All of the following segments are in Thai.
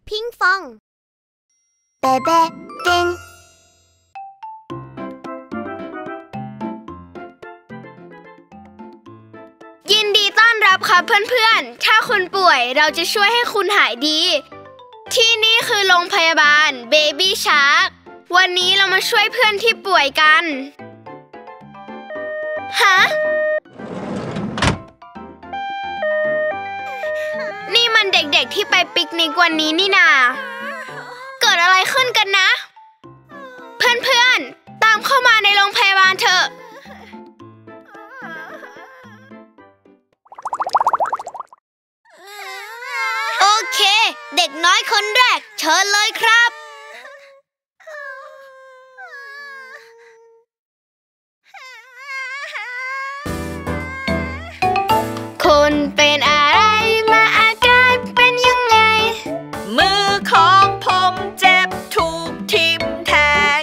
พิงฟองเบเบ้ติงยินดีต้อนรับครับเพื่อนๆถ้าคุณป่วยเราจะช่วยให้คุณหายดีที่นี่คือโรงพยาบาล Baby Shark วันนี้เรามาช่วยเพื่อนที่ป่วยกันฮะนี่มันเด็กๆที่ไปปิกนิกวันนี้นี่นาเกิดอะไรขึ้นกันนะเพื่อนๆตามเข้ามาในโรงพยาบาลเถอะโอเคเด็กน้อยคนแรกเชิญเลยครับคุณเป็นอะไรมาอาการเป็นยังไงมือของผมเจ็บถูกทิ่มแทง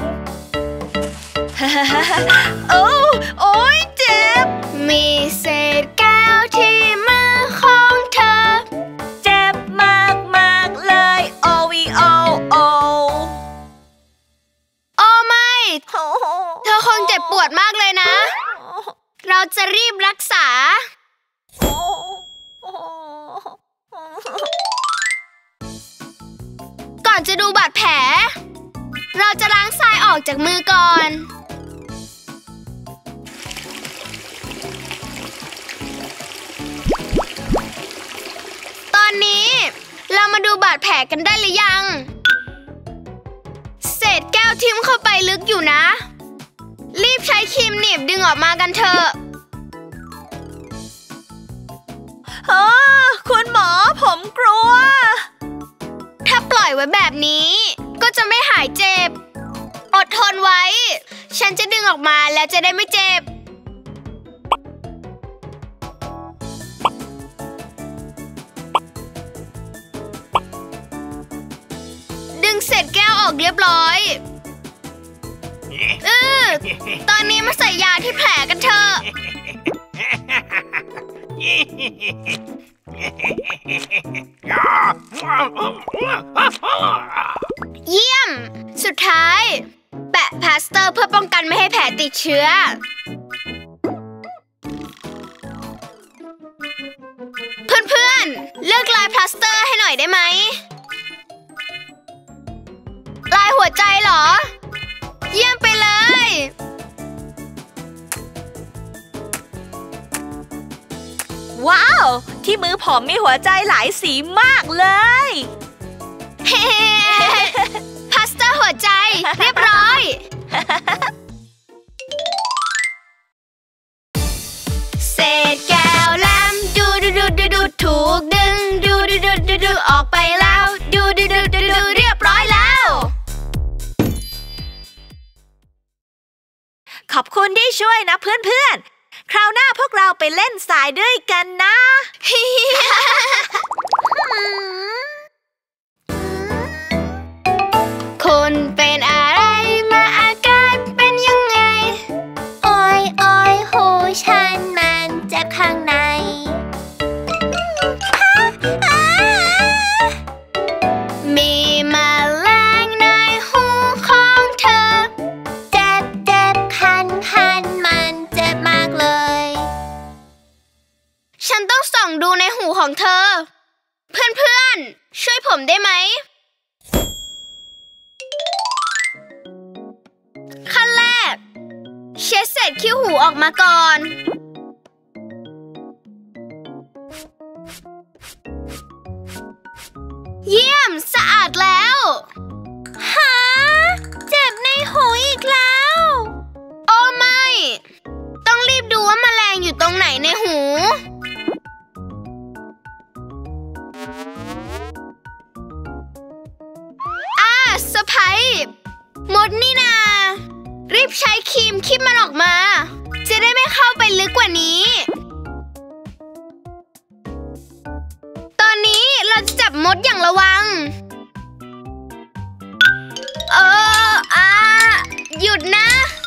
โอ้ยเจ็บมีเศษแก้วที่มือของเธอเจ็บมากเลยโอไม่เธอคงเจ็บปวดมากเลยนะเราจะรีบรักษาก่อนจะดูบาดแผลเราจะล้างทรายออกจากมือก่อนตอนนี้เรามาดูบาดแผลกันได้หรือยังเศษแก้วทิ่มเข้าไปลึกอยู่นะรีบใช้ครีมหนีบดึงออกมากันเถอะคุณหมอผมกลัวถ้าปล่อยไว้แบบนี้ก็จะไม่หายเจ็บอดทนไว้ฉันจะดึงออกมาแล้วจะได้ไม่เจ็บดึงเศษแก้วออกเรียบร้อยตอนนี้มาใส่ยาที่แผลกันเถอะเยี่ยมสุดท้ายแปะพลาสเตอร์เพื่อป้องกันไม่ให้แผลติดเชื้อเพื่อนๆเลือกลายพลาสเตอร์ให้หน่อยได้ไหมลายหัวใจเหรอเยี่ยมไปเลยว้าวที่มือผมมีหัวใจหลายสีมากเลยเฮ้พลาสเตอร์หัวใจเรียบร้อยเศษแก้วแหลมดูถูกดึงดูออกไปแล้วดูเรียบร้อยแล้วขอบคุณที่ช่วยนะเพื่อนๆคราวหน้าพวกเราไปเล่นทรายด้วยกันนะคุณเป็นอะไรมาอาการเป็นยังไงโอ้ยหูฉันมันเจ็บข้างในมีแมลงในหูของเธอเจ็บคันมันเจ็บมากเลยฉันต้องส่องดูในหูของเธอเพื่อนๆช่วยผมได้ไหมขั้นแรกเช็ดเศษขี้หูออกมาก่อนเยี่ยมสะอาดแล้วฮะเจ็บในหูอีกแล้วโอ้ไม่ต้องรีบดูว่าแมลงอยู่ตรงไหนในหูสะพ้ายมดนี่นารีบใช้ครีมคีบมันออกมาจะได้ไม่เข้าไปลึกกว่านี้ตอนนี้เราจะจับมดอย่างระวังหยุดนะ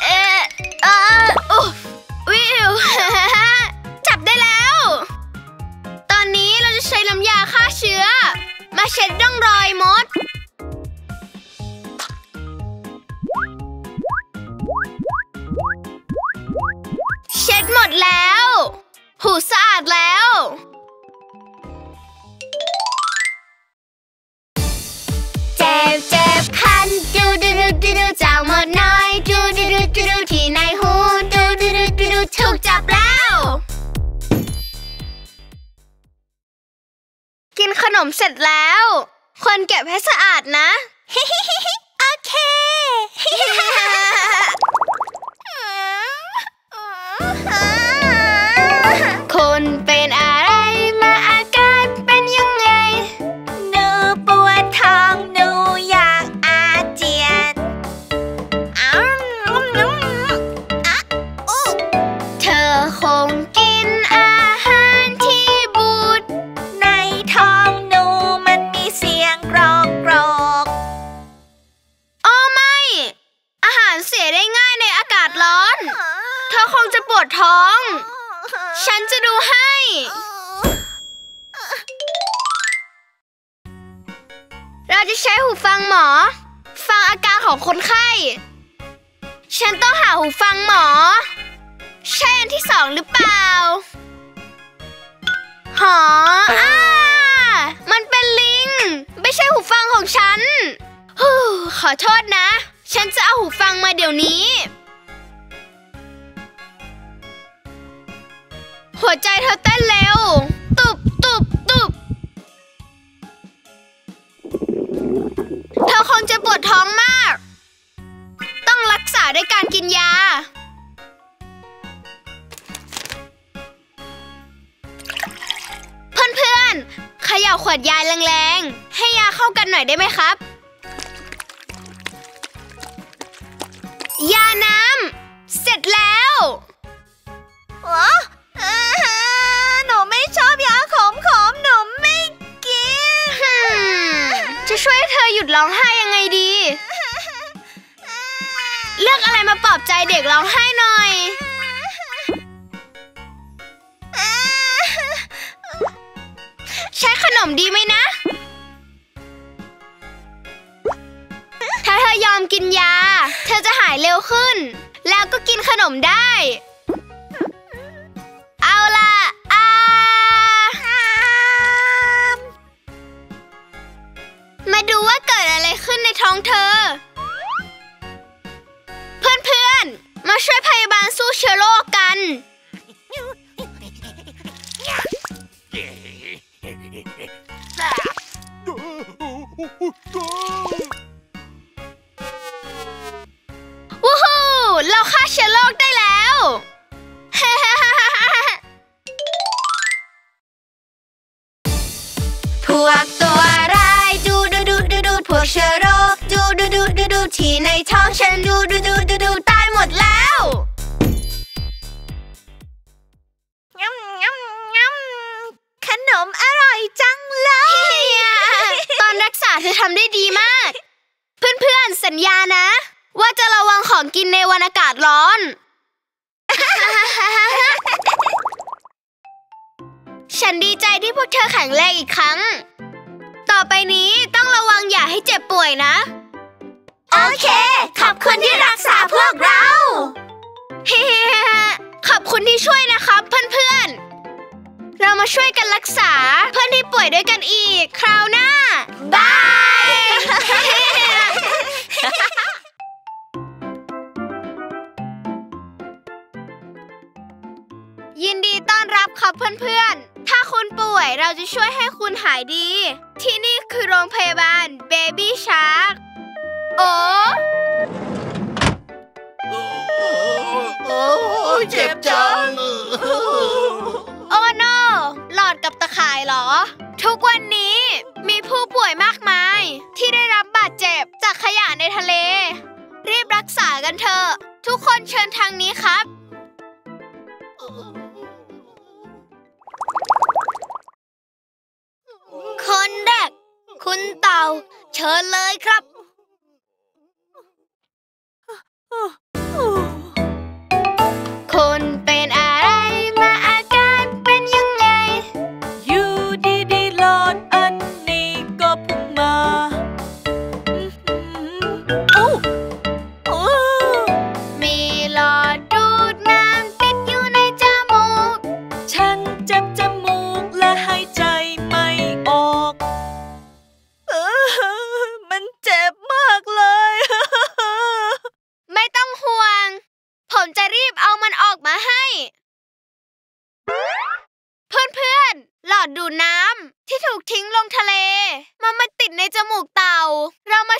วิว จับได้แล้วตอนนี้เราจะใช้น้ำยาฆ่าเชื้อมามาเช็ดร่องรอยมดเช็ดหมดแล้วหูสะอาดแล้วเจ็บเจ็บคันดูดูดูดูดูจางหมดน้อยดูดูดูดูดูที่ในหูดูดูดูดูดูถูกจับแล้วกินขนมเสร็จแล้วควรเก็บให้สะอาดนะ โอเค คุณเป็นอะไรมาอาการเป็นยังไงหนูปวดท้องหนูอยากอาเจียนเธอคงกินอาหารที่บูดในท้องหนูมันมีเสียงกรอกกรอกโอ้ไม่อาหารเสียได้ง่ายในอากาศร้อนเธอคงจะปวดท้องฉันจะดูให้เราจะใช้หูฟังหมอฟังอาการของคนไข้ฉันต้องหาหูฟังหมอใช่อันที่2หรือเปล่าหอมันเป็นลิงไม่ใช่หูฟังของฉันขอโทษนะฉันจะเอาหูฟังมาเดี๋ยวนี้หัวใจเธอเต้นเร็วตุบตุบตุบเธอคงจะปวดท้องมากต้องรักษาด้วยการกินยาเพื่อนๆเขย่าขวดยาแรงๆให้ยาเข้ากันหน่อยได้ไหมครับยาน้ำเสร็จแล้วหนูไม่ชอบยาขมหนูไม่กินจะช่วยเธอหยุดร้องไห้ยังไงดีเลือกอะไรมาปลอบใจเด็กร้องไห้หน่อยใช้ขนมดีไหมนะถ้าเธอยอมกินยาเธอจะหายเร็วขึ้นแล้วก็กินขนมได้เอาล่ะมาดูว่าเกิดอะไรขึ้นในท้องเธอเพื่อนๆมาช่วยพยาบาลสู้เชื้อโรคกันวู้ฮู้เราฆ่าเชื้อโรคได้แล้วพวกตัวร้ายดูดูดูดูดูพวกเชื้อโรคดูดูดูดูดูที่ในท้องฉันดูดูดูดูดูตายหมดแล้วขนมอร่อยจังเลยตอนรักษาเธอทำได้ดีมากเพื่อนๆสัญญานะว่าจะระวังของกินในวันอากาศร้อนฉันดีใจที่พวกเธอแข็งแรงอีกครั้งต่อไปนี้ต้องระวังอย่าให้เจ็บป่วยนะโอเคขอบคุณที่รักษาพวกเราขอบคุณที่ช่วยนะครับเพื่อนๆเรามาช่วยกันรักษาเพื่อนที่ป่วยด้วยกันอีกคราวหน้าบายยินดีต้อนรับครับเพื่อนๆถ้าคุณป่วยเราจะช่วยให้คุณหายดีที่นี่คือโรงพยาบาล Baby Shark โอ้เจ็บจังโอ้โนหลอดกับตะข่ายเหรอทุกวันนี้มีผู้ป่วยมากมายที่ได้รับบาดเจ็บจากขยะในทะเลรีบรักษากันเถอะทุกคนเชิญทางนี้ครับคนแรกคุณเต่าเชิญเลยครับคุณเป็นอะไรมาอาการเป็นยังไงอยู่ดีๆหลอดอันนี้ก็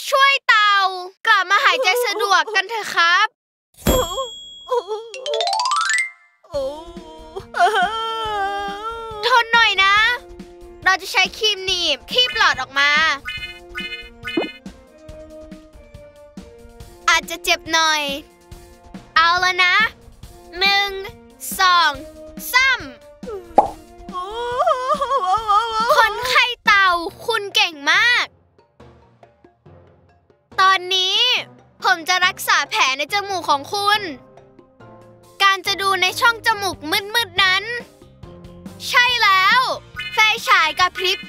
ช่วยเต่ากลับมาหายใจสะดวกกันเถอะครับทนหน่อยนะเราจะใช้ครีมหนีบที่ปลอดออกมาอาจจะเจ็บหน่อยเอาแล้วนะ1 2 3คนไข้เต่าคุณเก่งมากตอนนี้ผมจะรักษาแผลในจมูกของคุณการจะดูในช่องจมูกมืดๆนั้นใช่แล้วไฟฉายกระพริบ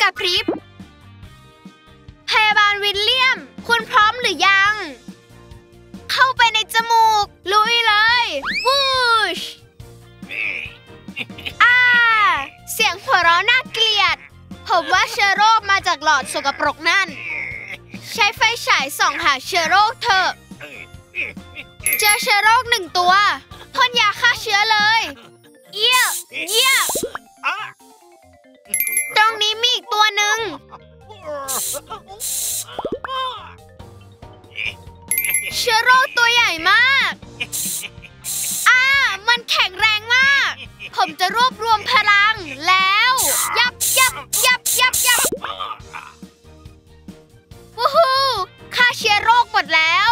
พยาบาลวิลเลียมคุณพร้อมหรือยังเข้าไปในจมูกลุยเลยวูชเสียงหัวเราะน่าเกลียดผมว่าเชื้อโรคมาจากหลอดสกปรกนั่นใช้ไฟฉายส่องหาเชื้อโรคเถอะเจอเชื้อโรค1 ตัวพ่นยาฆ่าเชื้อเลยเยี่ยตรงนี้มีอีกตัวหนึ่งเชื้อโรคตัวใหญ่มากมันแข็งแรงมากผมจะรวบรวมพลังแล้วยับวู้ฮู้ฆ่าเชื้อโรคหมดแล้ว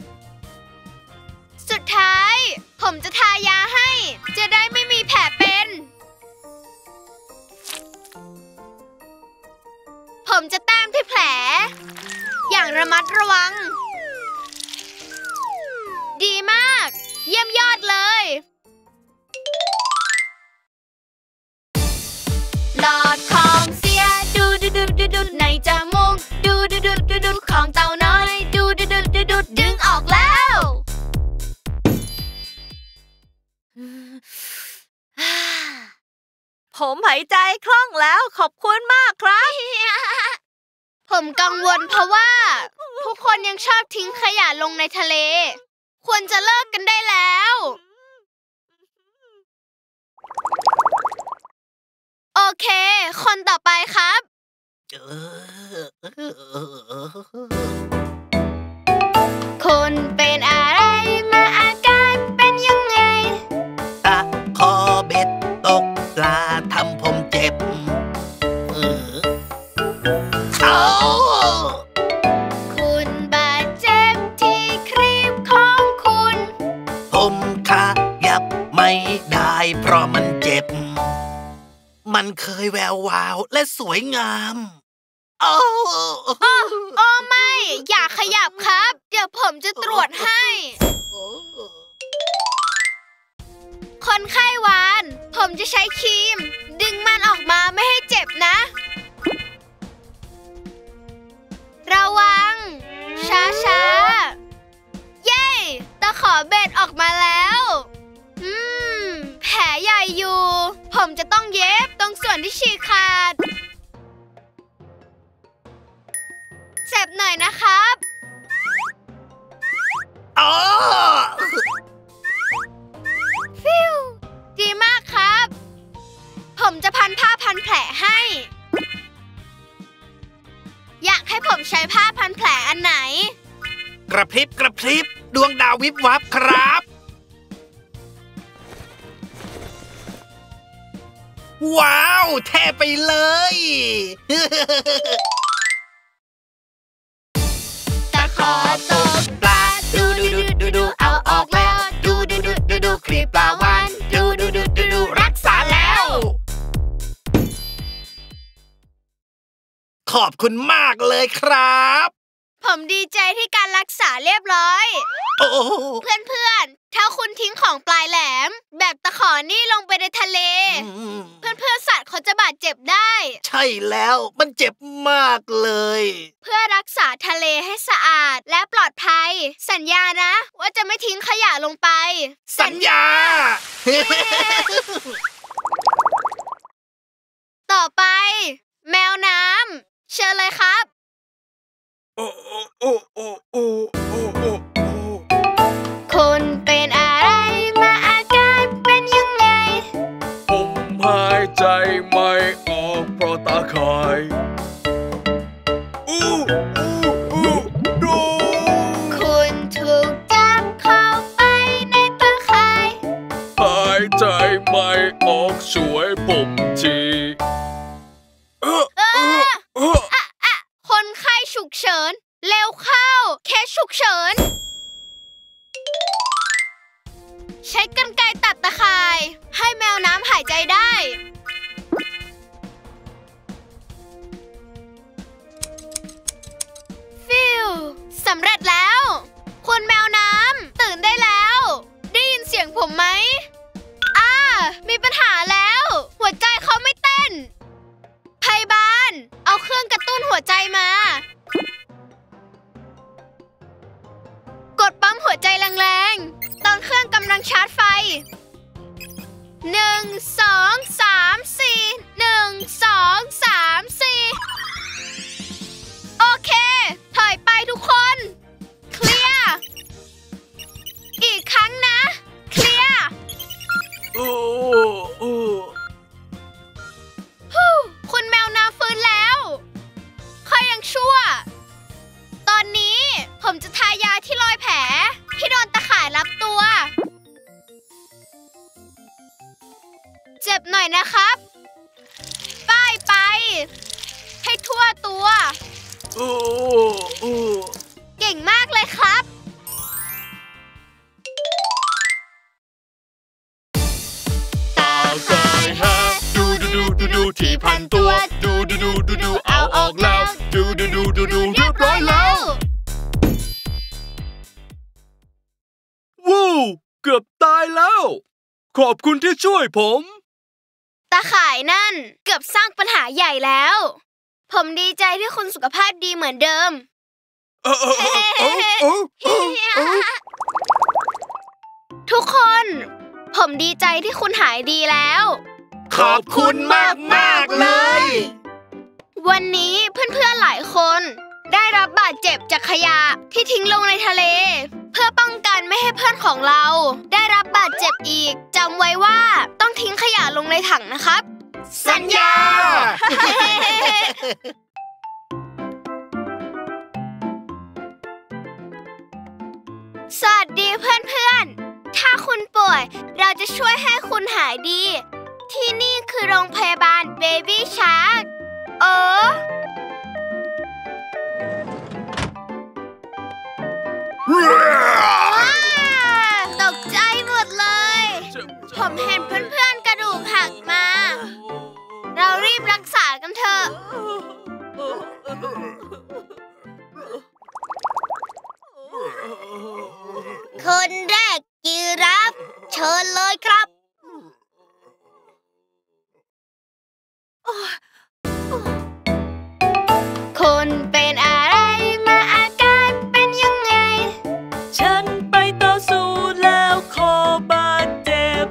สุดท้ายผมจะทายาให้จะได้ไม่มีแผลเป็นผมจะแต้มที่แผลอย่างระมัดระวังดีมากเยี่ยมยอดเลยหลอดของเสียดูในจมูกดูของเต่าน้อยดูดึงออกแล้วผมหายใจคล่องแล้วขอบคุณมากครับผมกังวลเพราะว่าทุกคนยังชอบทิ้งขยะลงในทะเลควรจะเลิกกันได้แล้วโอเคคนต่อไปครับคุณเป็นอะไรมาอาการเป็นยังไงตะคอเบ็ดตกปลาทำผมเจ็บคุณบาดเจ็บที่ครีบของคุณผมขยับไม่ได้เพราะมันเจ็บมันเคยแวววาวและสวยงามโอ้ไม่อย่าขยับครับเดี๋ยวผมจะตรวจให้คนไข้หวานผมจะใช้ครีมดึงมันออกมาไม่ให้เจ็บนะระวังช้าเย้ตะขอเบ็ดออกมาแล้วแผลใหญ่อยู่ผมจะต้องเย็บตรงส่วนที่ฉีกขาดเจ็บหน่อยนะครับฟิวดีมากครับผมจะพันผ้าพันแผลให้อยากให้ผมใช้ผ้าพันแผลอันไหนกระพริบดวงดาววิบวับครับว้าวแท้ไปเลยตะขอตกปลาดูเอาออกแล้วดูครีบปลาวานดูรักษาแล้วขอบคุณมากเลยครับผมดีใจที่การรักษาเรียบร้อยเพื่อนถ้าคุณทิ้งของปลายแหลมแบบตะขอนี่ลงไปในทะเลเพื่อนสัตว์เขาจะบาดเจ็บได้ใช่แล้วมันเจ็บมากเลยเพื่อรักษาทะเลให้สะอาดและปลอดภัยสัญญานะว่าจะไม่ทิ้งขยะลงไปสัญญาต่อไปแมวน้ำเชิญเลยครับคุณเป็นอะไรมาอาการเป็นยังไงผมหายใจไม่ออกเพราะตาข่ายดูฉุกเฉินเร็วเข้าเคสฉุกเฉินใช้กรรไกรตัดตะข่ายให้แมวน้ำหายใจได้ฟิวสำเร็จแล้วคุณแมวน้ำตื่นได้แล้วได้ยินเสียงผมไหมมีปัญหาแล้วหัวใจเขาไม่เต้นพยาบาลเอาเครื่องกระตุ้นหัวใจมากดปั๊มหัวใจแรงๆตอนเครื่องกำลังชาร์จไฟ1 2 3 4 1 2 3 4โอเคถอยไปทุกคนเคลียร์อีกครั้งนะเคลียร์คุณแมวน้ำฟื้นแล้วข้ายังชั่วตอนนี้ผมจะทายาที่รอยแผลที่โดนตะข่ายรัดตัวเจ็บหน่อยนะครับป้ายไปให้ทั่วตัวเก่งมากเลยครับดูที่พันตัวดูเอาออกแล้วดูเรียบร้อยแล้วว้าวเกือบตายแล้วขอบคุณที่ช่วยผมตาข่ายนั่นเกือบสร้างปัญหาใหญ่แล้วผมดีใจที่คุณสุขภาพดีเหมือนเดิมทุกคนผมดีใจที่คุณหายดีแล้วขอบคุณมากเลยวันนี้เพื่อนๆหลายคนได้รับบาดเจ็บจากขยะที่ทิ้งลงในทะเลเพื่อป้องกันไม่ให้เพื่อนของเราได้รับบาดเจ็บอีกจำไว้ว่าต้องทิ้งขยะลงในถังนะครับสัญญาสวัสดีเพื่อนๆถ้าคุณป่วยเราจะช่วยให้คุณหายดีที่นี่คือโรงพยาบาล Baby Shark ตกใจหมดเลยผมเห็นเพื่อนๆกระดูกหักมาเรารีบรักษากันเถอะคนแรกจีราฟเชิญเลยครับคนเป็นอะไรมาอาการเป็นยังไงฉันไปต่อสู้แล้วคอบาดเจ็บ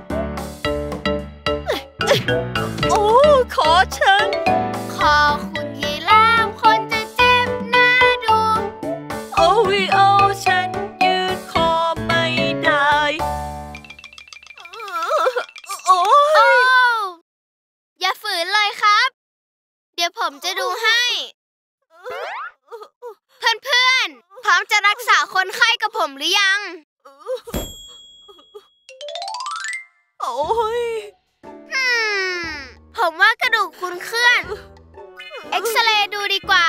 โอ้ขอฉันคอคุณยีราฟคนจะเจ็บน่าดูโอ้ฉันยืนคอไม่ได้อย่าฝืนเลยครับเดี๋ยวผมจะดูให้เพื่อนๆพร้อมจะรักษาคนไข้กับผมหรือยังผมว่ากระดูกคุณเคลื่อนเอ็กซเรย์ดูดีกว่า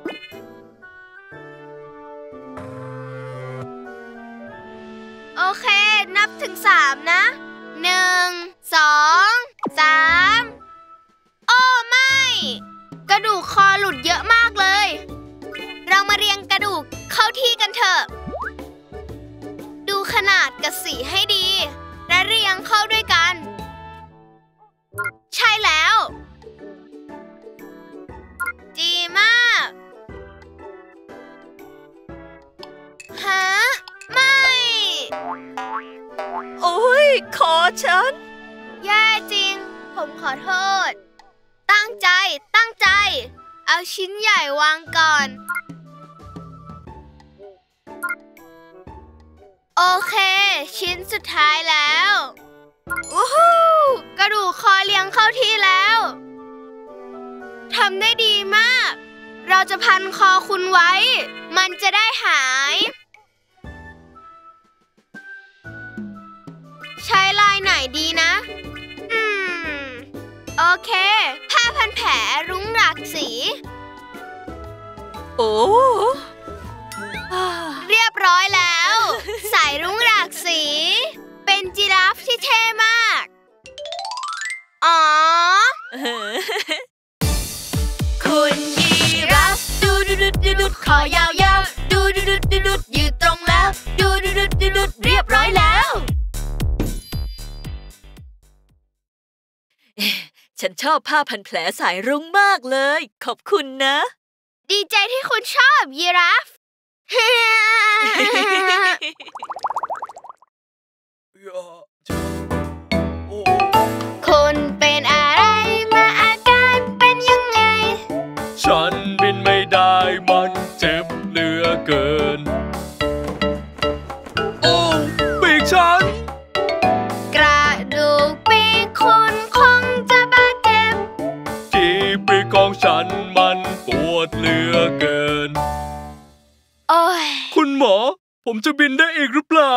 โอเคนับถึง3นะ1 2 3โอ้ไม่กระดูกคอหลุดเยอะมากเลยเรามาเรียงกระดูกเข้าที่กันเถอะดูขนาดกับสีให้ดีและเรียงเข้าด้วยกันใช่แล้วดีมากฮะไม่ขอฉันแย่จริงผมขอโทษตั้งใจเอาชิ้นใหญ่วางก่อนโอเคชิ้นสุดท้ายแล้ววู้ฮู้กระดูกคอเรียงเข้าที่แล้วทำได้ดีมากเราจะพันคอคุณไว้มันจะได้หายใช้ลายไหนดีนะโอเคผ้าพันแผลรุ้งหลากสีโอ้เรียบร้อยแล้ว สายรุ้งหลากสี เป็นจิราฟที่เท่มากอ๋อคุณยีราฟดูดูดูดูดูคอยาวๆดูดูดูดูดูยืดตรงแล้วดูดูดูดูดูเรียบร้อยแล้วฉันชอบผ้าพันแผลสายรุ้งมากเลยขอบคุณนะดีใจที่คุณชอบยีราฟคุณเป็นอะไรมาอาการเป็นยังไงฉันบินไม่ได้มันเจ็บเหลือเกินโอ้ปีกฉันกระดูกปีกคุณคงจะบาดเจ็บที่ปีกของฉันมันปวดเหลือเกินโอ้ยคุณหมอผมจะบินได้อีกหรือเปล่า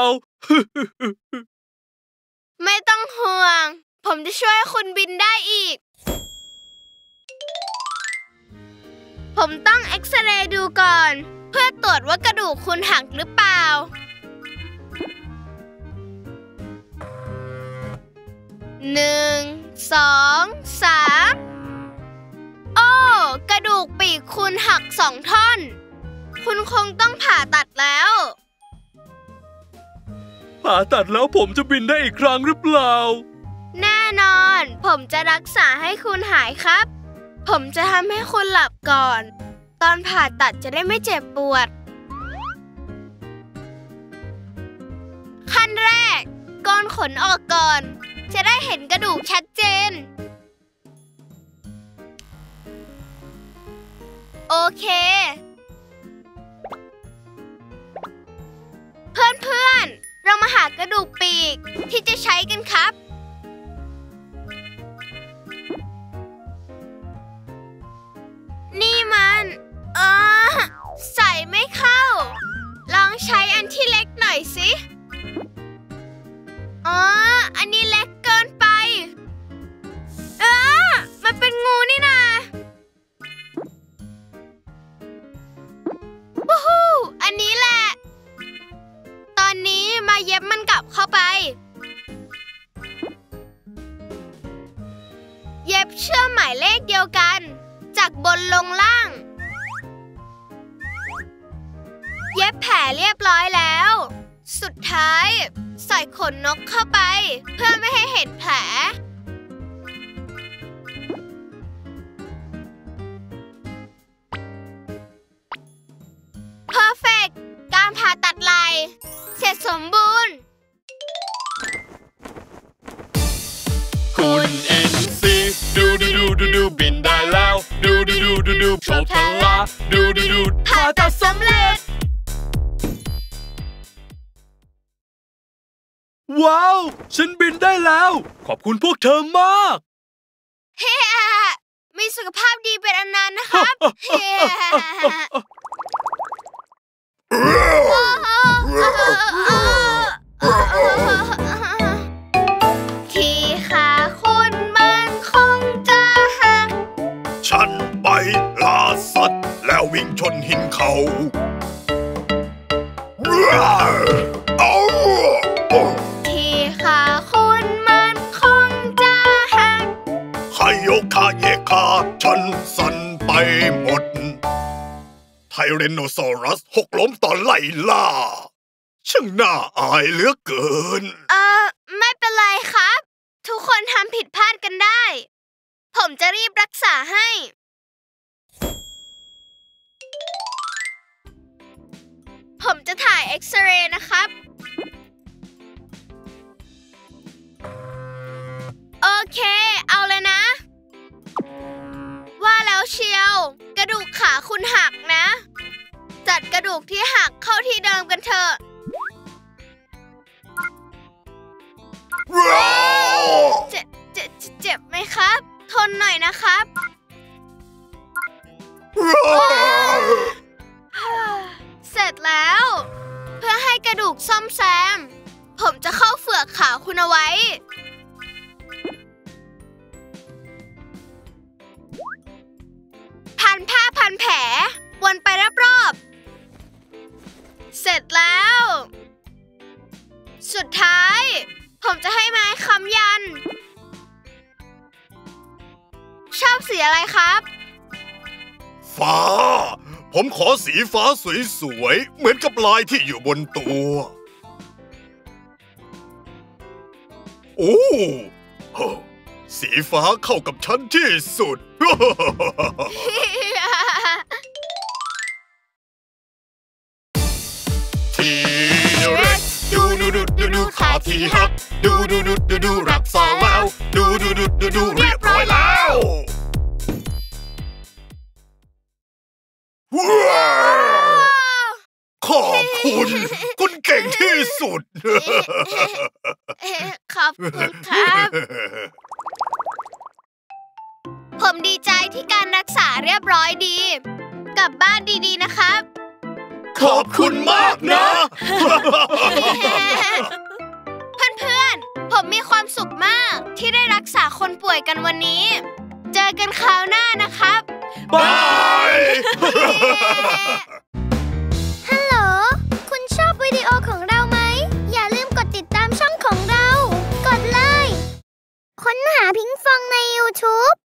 ไม่ต้องห่วงผมจะช่วยคุณบินได้อีกผมต้องเอ็กซเรย์ดูก่อนเพื่อตรวจว่ากระดูกคุณหักหรือเปล่า1 2 3โอ้กระดูกปีกคุณหัก2 ท่อนคุณคงต้องผ่าตัดแล้วผ่าตัดแล้วผมจะบินได้อีกครั้งหรือเปล่าแน่นอนผมจะรักษาให้คุณหายครับผมจะทำให้คุณหลับก่อนตอนผ่าตัดจะได้ไม่เจ็บปวดขั้นแรกโกนขนออกก่อนจะได้เห็นกระดูกชัดเจนโอเคเพื่อนๆเรามาหากระดูกปีกที่จะใช้กันครับนี่มันใส่ไม่เข้าลองใช้อันที่เล็กหน่อยสิอันนี้เล็กเกินไปมันเป็นงูนี่นาวู้ฮู้อันนี้แหละตอนนี้มาเย็บมันกลับเข้าไปเย็บเชือกหมายเลขเดียวกันจากบนลงล่างเย็บแผลเรียบร้อยแล้วสุดท้ายใส่ขนนกเข้าไปเพื่อไม่ให้เห็นแผลเพอร์เฟกต์การผ่าตัดไหล่เสร็จสมบูรณ์คุณเอ็นซีดูดูดูดูดูบินได้แล้วดูดูดูดูดูโชว์พละดูดูดูผ่าตัดสำเร็จว้าวฉันบินได้แล้วขอบคุณพวกเธอมากเฮ้มีสุขภาพดีเป็นอันนั้นนะครับเฮ้ที่ขาคุณมันคงจะหักฉันไปล่าสัตว์แล้ววิ่งชนหินเขาที่ขาคุณมันคงจะหักขยโยคาเยคาฉันสั่นไปหมดไทเรโนซอรัสหกล้มตอนไล่ล่าช่างน่าอายเหลือเกินไม่เป็นไรครับทุกคนทำผิดพลาดกันได้ผมจะรีบรักษาให้ผมจะถ่ายเอ็กซเรย์นะครับโอเคเอาเลยนะว่าแล้วเชียวกระดูกขาคุณหักนะจัดกระดูกที่หักเข้าที่เดิมกันเถอะเจ็บไหมครับทนหน่อยนะครับเสร็จแล้วเพื่อให้กระดูกซ่อมแซมผมจะเข้าเฝือกขาคุณเอาไว้พันผ้าพันแผลวนไปร็จแล้ว สุดท้ายผมจะให้ไม้ค้ำยันชอบสีอะไรครับฟ้าผมขอสีฟ้าสวยๆเหมือนกับลายที่อยู่บนตัวโอ้สีฟ้าเข้ากับฉันที่สุด ทีเร็กดูขาทีฮักดูรักษาแล้วดูเรียบร้อยแล้วว้าวขอบคุณคุณเก่งที่สุดขอบคุณครับ ผมดีใจที่การรักษาเรียบร้อยดี กลับบ้านดีๆนะครับขอบคุณมากนะเพื่อนๆ ผมมีความสุขมากที่ได้รักษาคนป่วยกันวันนี้ เจอกันคราวหน้านะครับบายฮัลโหล คุณชอบวิดีโอของเราไหม อย่าลืมกดติดตามช่องของเรา กดเลย ค้นหาพิงฟองใน YouTube